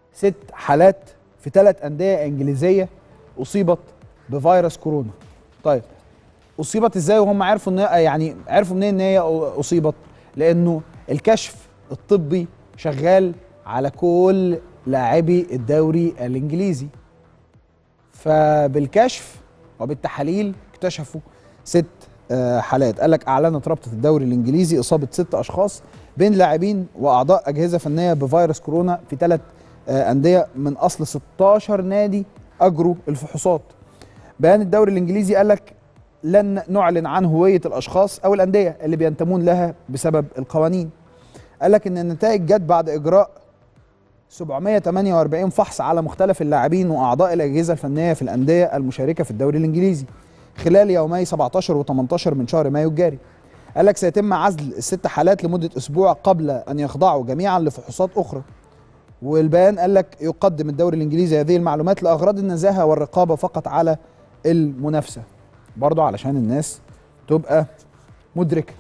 6 حالات في 3 أندية إنجليزية أصيبت بفيروس كورونا. طيب أصيبت إزاي وهم عرفوا إن يعني عرفوا منين إن هي أصيبت؟ لأنه الكشف الطبي شغال على كل لاعبي الدوري الإنجليزي. فبالكشف وبالتحاليل اكتشفوا 6 حالات. قال لك أعلنت رابطة الدوري الإنجليزي إصابة 6 أشخاص بين لاعبين وأعضاء أجهزة فنية بفيروس كورونا في 3 أندية من أصل 16 نادي أجروا الفحوصات. بيان الدوري الإنجليزي قال لك لن نعلن عن هوية الأشخاص أو الأندية اللي بينتمون لها بسبب القوانين. قال لك إن النتائج جت بعد إجراء 748 فحص على مختلف اللاعبين وأعضاء الأجهزة الفنية في الأندية المشاركة في الدوري الإنجليزي خلال يومي 17 و18 من شهر مايو الجاري. قال لك سيتم عزل ال6 حالات لمدة أسبوع قبل أن يخضعوا جميعا لفحوصات أخرى. والبيان قال لك يقدم الدوري الإنجليزي هذه المعلومات لأغراض النزاهة والرقابة فقط على المنافسة، برضو علشان الناس تبقى مدركة.